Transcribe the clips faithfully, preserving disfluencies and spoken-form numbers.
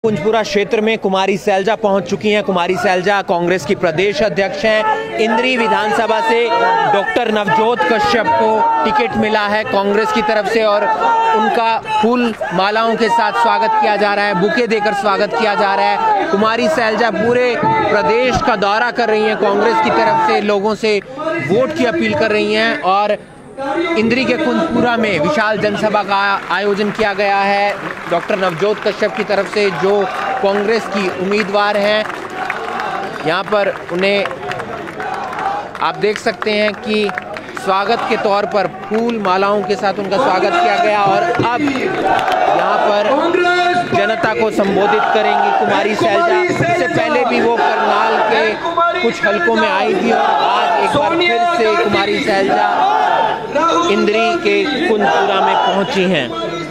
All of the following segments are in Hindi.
कुंजपुरा क्षेत्र में कुमारी सैलजा पहुंच चुकी हैं। कुमारी सैलजा कांग्रेस की प्रदेश अध्यक्ष हैं। इंद्री विधानसभा से डॉक्टर नवजोत कश्यप को टिकट मिला है कांग्रेस की तरफ से और उनका फूल मालाओं के साथ स्वागत किया जा रहा है, बुके देकर स्वागत किया जा रहा है। कुमारी सैलजा पूरे प्रदेश का दौरा कर रही हैं, कांग्रेस की तरफ से लोगों से वोट की अपील कर रही हैं और इंद्री के कुंजपुरा में विशाल जनसभा का आयोजन किया गया है डॉक्टर नवजोत कश्यप की तरफ से, जो कांग्रेस की उम्मीदवार हैं। यहाँ पर उन्हें आप देख सकते हैं कि स्वागत के तौर पर फूल मालाओं के साथ उनका स्वागत किया गया और अब यहाँ पर जनता को संबोधित करेंगी कुमारी सैलजा। इससे पहले भी वो करनाल के कुछ हलकों में आई थी और आज एक बार फिर से कुमारी सैलजा इंद्री के कुंजपुरा में पहुंची हैं।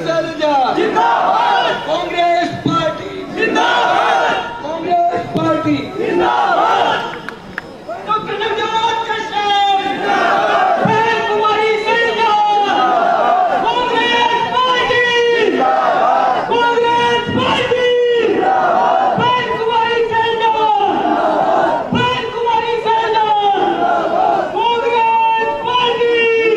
कांग्रेस पार्टी जिंदाबाद, कांग्रेस पार्टी जिंदाबाद, डॉक्टर नवजोत कश्यप जिंदाबाद, कुमारी सैलजा कांग्रेस पार्टी जिंदाबाद, कांग्रेस पार्टी जिंदाबाद, कुमारी सैलजा कुमारी सैलजा कांग्रेस पार्टी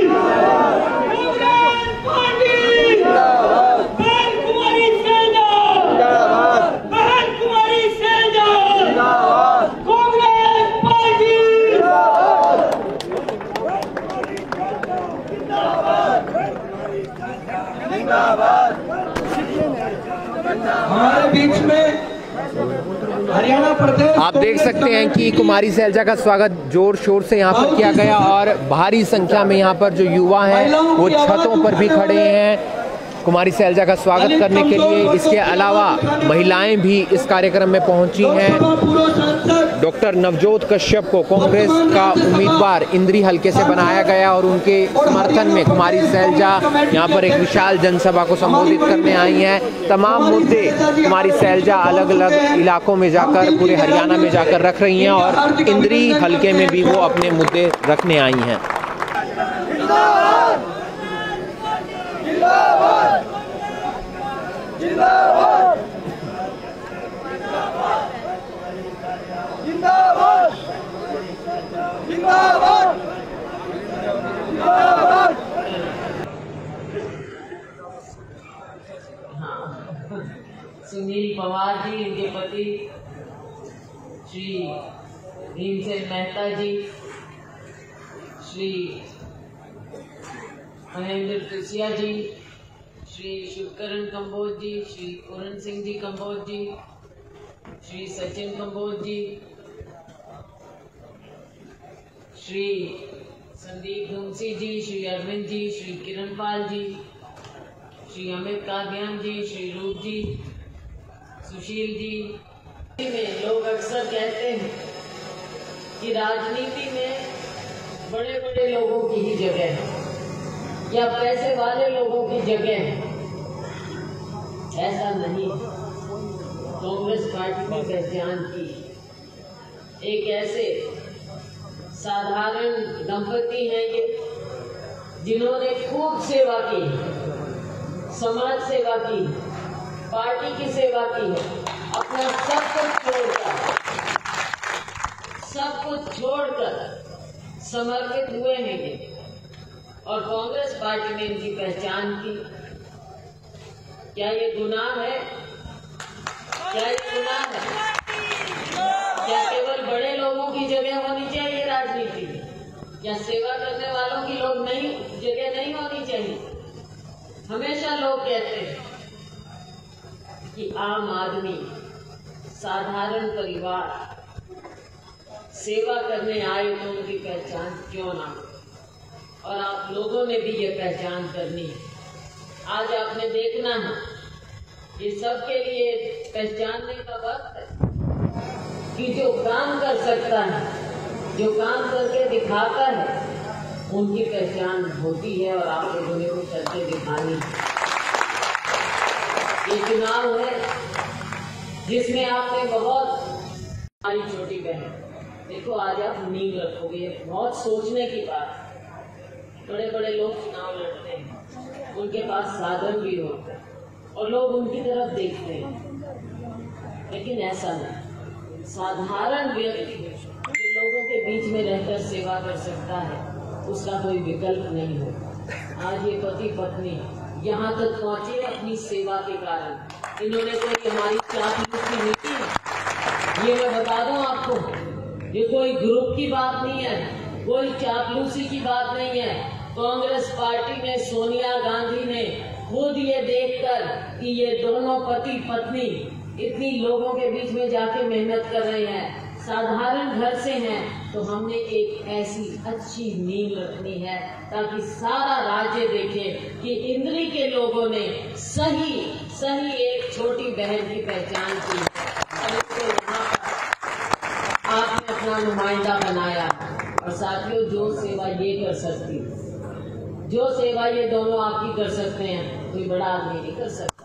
हमारे बीच में हरियाणा प्रदेश। आप देख सकते हैं कि कुमारी सैलजा का स्वागत जोर शोर से यहाँ पर किया गया और भारी संख्या में यहाँ पर जो युवा हैं वो छतों पर भी खड़े हैं कुमारी सैलजा का स्वागत करने के लिए। इसके अलावा महिलाएं भी इस कार्यक्रम में पहुंची हैं। डॉक्टर नवजोत कश्यप को कांग्रेस का उम्मीदवार इंद्री हलके से बनाया गया और उनके समर्थन में कुमारी सैलजा यहाँ पर एक विशाल जनसभा को संबोधित करने आई हैं। तमाम मुद्दे कुमारी सैलजा अलग अलग इलाकों में जाकर पूरे हरियाणा में जाकर रख रही हैं और इंद्री हलके में भी वो अपने मुद्दे रखने आई हैं। जिंदाबाद, जिंदाबाद, जिंदाबाद, जिंदाबाद, जिंदाबाद। सुनील पवार जी, इनके पति श्री भीमसेन मेहता जी, श्री महेंद्र तुसिया जी, श्री शिवकरण कंबोज जी, श्री पूरन सिंह जी कंबोज जी, श्री सचिन कंबोज जी, श्री संदीप धुमसी जी, श्री अरविंद जी, श्री किरण पाल जी, श्री अमित कादियान जी, श्री रूप जी, सुशील जी। में लोग अक्सर कहते हैं कि राजनीति में बड़े बड़े लोगों की ही जगह है या पैसे वाले लोगों की जगह है। ऐसा नहीं। कांग्रेस पार्टी की पहचान की एक ऐसे साधारण दंपति हैं ये, जिन्होंने खूब सेवा की, समाज सेवा की, पार्टी की सेवा की है, अपना सब कुछ छोड़कर सब कुछ छोड़कर समर्पित हुए हैं ये और कांग्रेस पार्टी ने इनकी पहचान की। क्या ये गुनाह है? क्या ये गुनाह है? क्या केवल बड़े लोगों की जगह होनी चाहिए राजनीति में? या सेवा करने वालों की लोग नहीं जगह नहीं होनी चाहिए? हमेशा लोग कहते हैं कि आम आदमी, साधारण परिवार सेवा करने आए तो उनकी पहचान क्यों ना हो, और आप लोगों ने भी ये पहचान करनी है। आज आपने देखना है, ये सबके लिए पहचानने का वक्त है कि जो काम कर सकता है, जो काम करके दिखाता है, उनकी पहचान होती है और आप लोगों ने वो करके दिखानी है। ये चुनाव है जिसमें आपने बहुत, हमारी छोटी बहन देखो, आज आप नींव रखोगे, बहुत सोचने की बात। बड़े बड़े लोग चुनाव लड़ते हैं, उनके पास साधन भी होते हैं और लोग उनकी तरफ देखते हैं। लेकिन ऐसा नहीं। साधारण व्यक्ति जो लोगों के बीच में रहकर सेवा कर सकता है, उसका कोई विकल्प नहीं होता। आज ये पति पत्नी यहाँ तक पहुँचे अपनी सेवा के कारण। इन्होंने कोई हमारी चापलूसी नहीं की, ये मैं बता दूं आपको, ये कोई ग्रुप की बात नहीं है, कोई चापलूसी की बात नहीं है। कांग्रेस पार्टी ने, सोनिया गांधी ने खुद ये देखकर कि ये दोनों पति पत्नी इतनी लोगों के बीच में जाके मेहनत कर रहे हैं, साधारण घर से हैं, तो हमने एक ऐसी अच्छी नींव रखनी है ताकि सारा राज्य देखे कि इंद्री के लोगों ने सही सही एक छोटी बहन की पहचान की और इसको यहाँ पर आपने अपना नुमाइंदा बनाया। और साथियों, जो सेवा ये कर सकती, जो सेवा ये दोनों आपकी कर सकते हैं, कोई बड़ा आदमी नहीं कर सकता।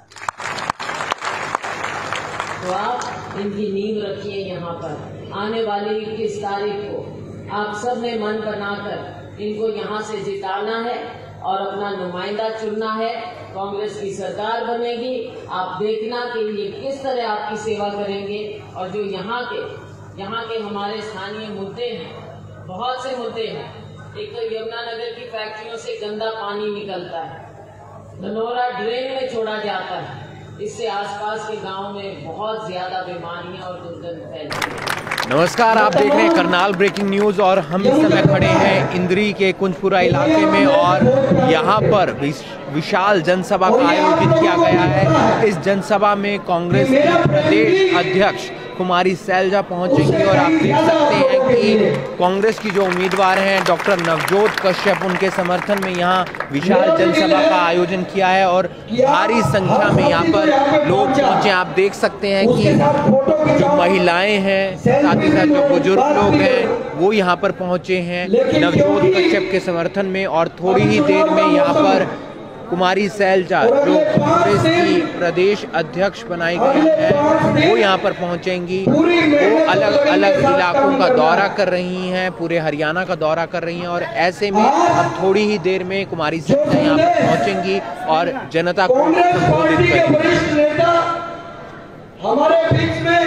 तो आप इनकी नींव रखिए यहाँ पर। आने वाली इक्कीस तारीख को आप सब ने मन बनाकर इनको यहाँ से जिताना है और अपना नुमाइंदा चुनना है। कांग्रेस की सरकार बनेगी, आप देखना कि ये किस तरह आपकी सेवा करेंगे। और जो यहाँ के यहाँ के हमारे स्थानीय मुद्दे हैं, बहुत से मुद्दे हैं। एक तो यमुनानगर की फैक्ट्रियों से गंदा पानी निकलता है, धनोरा ड्रेन में छोड़ा जाता है, इससे आसपास के गांव में बहुत ज्यादा बीमारियां और दुर्गंध फैलती है। नमस्कार, आप देख रहे हैं करनाल ब्रेकिंग न्यूज और हम इस समय खड़े हैं इंद्री के कुंजपुरा इलाके में और यहाँ पर विशाल जनसभा का आयोजन किया गया है। इस जनसभा में कांग्रेस के प्रदेश अध्यक्ष कुमारी सैलजा पहुंचेंगी और आप देख सकते हैं कि कांग्रेस की जो उम्मीदवार हैं डॉक्टर नवजोत कश्यप, उनके समर्थन में यहाँ विशाल जनसभा का आयोजन किया है और भारी संख्या में यहाँ पर लोग पहुंचे। आप देख सकते हैं कि जो महिलाएं हैं, साथ ही साथ जो बुजुर्ग लोग हैं, वो यहाँ पर पहुंचे हैं नवजोत कश्यप के समर्थन में। और थोड़ी ही देर में यहाँ पर कुमारी सैलजा, जो कांग्रेस की प्रदेश अध्यक्ष बनाई गई है, वो यहाँ पर पहुँचेंगी। वो अलग अलग इलाकों का दौरा कर रही हैं, पूरे हरियाणा का दौरा कर रही हैं और ऐसे में अब थोड़ी ही देर में कुमारी सैलजा यहाँ पर पहुँचेंगी और जनता को संबोधित करेंगी। हमारे बीच में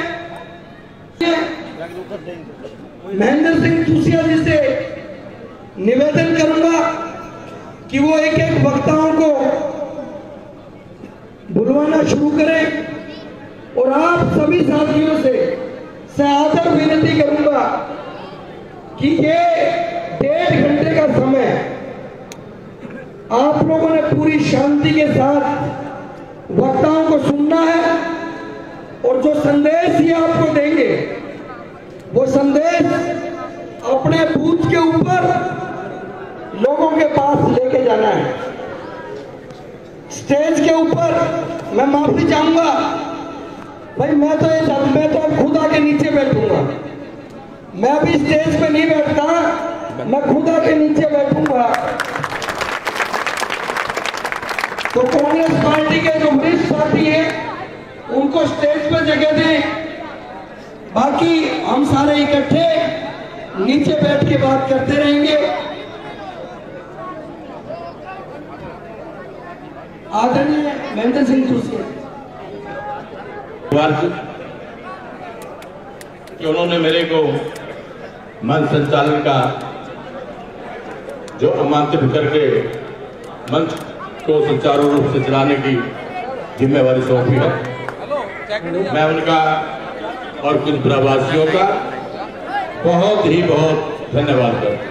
महेंद्र सिंह चूसिया जी से निवेदन करूंगा कि वो एक एक वक्ताओं को बुलवाना शुरू करें और आप सभी साथियों से सआदर विनती करूंगा कि ये डेढ़ घंटे का समय आप लोगों ने पूरी शांति के साथ वक्ताओं को सुनना है और जो संदेश ये आपको देंगे वो संदेश अपने बूथ के ऊपर लोगों के पास लेके जाना है। स्टेज के ऊपर मैं माफी चाहूंगा भाई, मैं तो ये मैं तो खुद आके नीचे बैठूंगा, मैं अभी स्टेज पे नहीं बैठता, मैं खुद आके नीचे बैठूंगा। तो कांग्रेस पार्टी के जो वरिष्ठ साथी हैं उनको स्टेज पे जगह दें, बाकी हम सारे इकट्ठे नीचे बैठ के बात करते रहेंगे। आदरणीय महेंद्र सिंह चूसिया कि उन्होंने मेरे को मंच संचालन का जो आमंत्रित करके मंच को सुचारू रूप से चलाने की जिम्मेवारी सौंपी है। मैं उनका और कुछ प्रवासियों का बहुत ही बहुत धन्यवाद करता हूँ।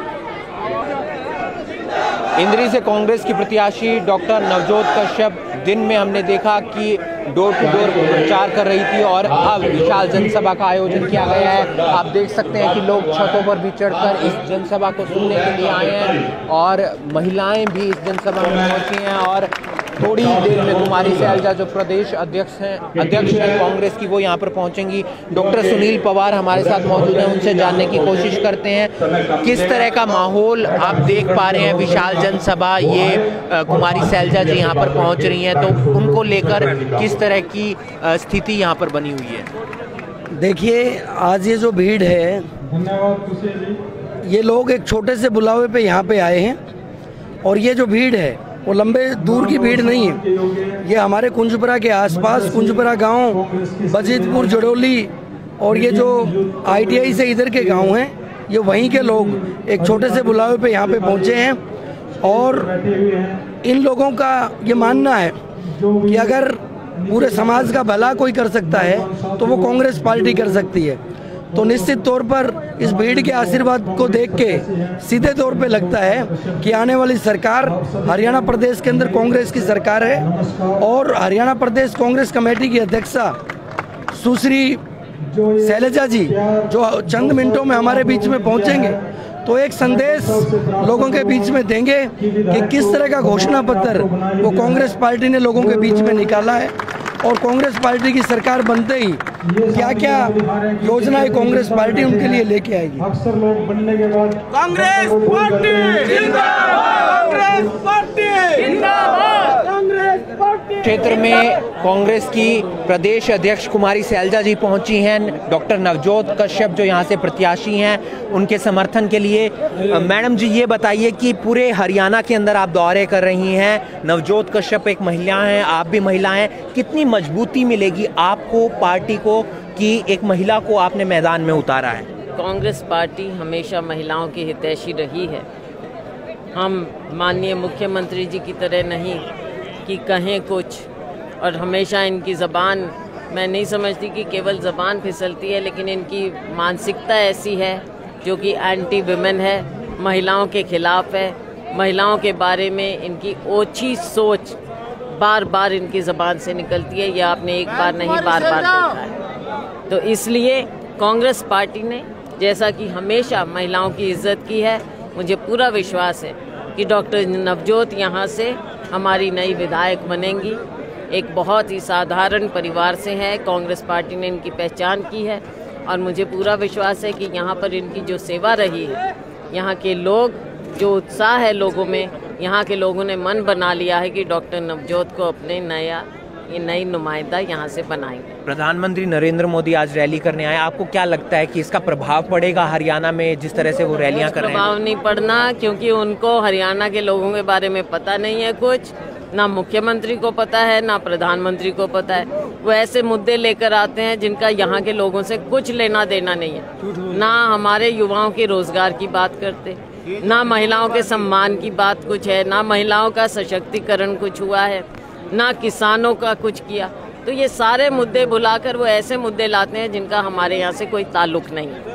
इंद्री से कांग्रेस की प्रत्याशी डॉक्टर नवजोत कश्यप दिन में हमने देखा कि डोर टू डोर प्रचार कर रही थी और अब विशाल जनसभा का आयोजन किया गया है। आप देख सकते हैं कि लोग छतों पर भी चढ़कर इस जनसभा को सुनने के लिए आए हैं और महिलाएं भी इस जनसभा में पहुंची हैं और थोड़ी ही देर में कुमारी सैलजा जो प्रदेश अध्यक्ष हैं अध्यक्ष हैं कांग्रेस की, वो यहाँ पर पहुंचेंगी। डॉक्टर सुनील पवार हमारे साथ मौजूद हैं, उनसे जानने की कोशिश करते हैं किस तरह का माहौल आप देख पा रहे हैं। विशाल जनसभा, ये कुमारी सैलजा जी यहाँ पर पहुँच रही हैं, तो उनको लेकर किस तरह की स्थिति यहाँ पर बनी हुई है? देखिए, आज ये जो भीड़ है, ये लोग एक छोटे से बुलावे पे यहाँ पे आए हैं और ये जो भीड़ है वो लंबे दूर की भीड़ नहीं है। ये हमारे कुंजपुरा के आसपास, कुंजपुरा गांव, बजीतपुर, जड़ोली और ये जो आई टी आई से इधर के गांव हैं, ये वहीं के लोग एक छोटे से बुलावे पे यहाँ पे पहुँचे हैं। और इन लोगों का ये मानना है कि अगर पूरे समाज का भला कोई कर सकता है तो वो कांग्रेस पार्टी कर सकती है। तो निश्चित तौर पर इस भीड़ के आशीर्वाद को देख के सीधे तौर पे लगता है कि आने वाली सरकार हरियाणा प्रदेश के अंदर कांग्रेस की सरकार है। और हरियाणा प्रदेश कांग्रेस कमेटी की अध्यक्षा सुश्री शैलजा जी जो चंद मिनटों में हमारे बीच में पहुंचेंगे, तो एक संदेश लोगों के बीच में देंगे कि किस तरह का घोषणा पत्र वो कांग्रेस पार्टी ने लोगों के बीच में निकाला है और कांग्रेस पार्टी की सरकार बनते ही क्या क्या योजनाएं कांग्रेस पार्टी उनके लिए लेके आएगी। अक्सर लोग बनने के बाद कांग्रेस पार्टी जिंदाबाद, कांग्रेस पार्टी जिंदाबाद, कांग्रेस पार्टी। क्षेत्र में कांग्रेस की प्रदेश अध्यक्ष कुमारी शैलजा जी पहुंची हैं। डॉक्टर नवजोत कश्यप जो यहां से प्रत्याशी हैं, उनके समर्थन के लिए। मैडम जी, ये बताइए कि पूरे हरियाणा के अंदर आप दौरे कर रही हैं, नवजोत कश्यप एक महिला हैं, आप भी महिला हैं, कितनी मजबूती मिलेगी आपको पार्टी को कि एक महिला को आपने मैदान में उतारा है? कांग्रेस पार्टी हमेशा महिलाओं की हितैषी रही है। हम माननीय मुख्यमंत्री जी की तरह नहीं कि कहें कुछ और हमेशा इनकी ज़बान, मैं नहीं समझती कि केवल ज़बान फिसलती है, लेकिन इनकी मानसिकता ऐसी है जो कि एंटी विमेन है, महिलाओं के खिलाफ है। महिलाओं के बारे में इनकी ओछी सोच बार बार इनकी ज़बान से निकलती है। ये आपने एक बार नहीं बार बार देखा है। तो इसलिए कांग्रेस पार्टी ने जैसा कि हमेशा महिलाओं की इज्जत की है, मुझे पूरा विश्वास है कि डॉक्टर नवजोत यहाँ से हमारी नई विधायक बनेंगी। एक बहुत ही साधारण परिवार से है, कांग्रेस पार्टी ने इनकी पहचान की है और मुझे पूरा विश्वास है कि यहाँ पर इनकी जो सेवा रही है, यहाँ के लोग, जो उत्साह है लोगों में, यहाँ के लोगों ने मन बना लिया है कि डॉक्टर नवजोत को अपने नया ये नई नुमाइंदा यहाँ से बनाएंगे। प्रधानमंत्री नरेंद्र मोदी आज रैली करने आए, आपको क्या लगता है कि इसका प्रभाव पड़ेगा हरियाणा में जिस तरह से वो रैलियां कर रहे हैं? प्रभाव नहीं पड़ना, क्योंकि उनको हरियाणा के लोगों के बारे में पता नहीं है कुछ, ना मुख्यमंत्री को पता है ना प्रधानमंत्री को पता है। वो ऐसे मुद्दे लेकर आते हैं जिनका यहाँ के लोगों से कुछ लेना देना नहीं है। ना हमारे युवाओं के रोजगार की बात करते, ना महिलाओं के सम्मान की बात कुछ है, ना महिलाओं का सशक्तिकरण कुछ हुआ है, ना किसानों का कुछ किया। तो ये सारे मुद्दे भुलाकर वो ऐसे मुद्दे लाते हैं जिनका हमारे यहाँ से कोई ताल्लुक नहीं है।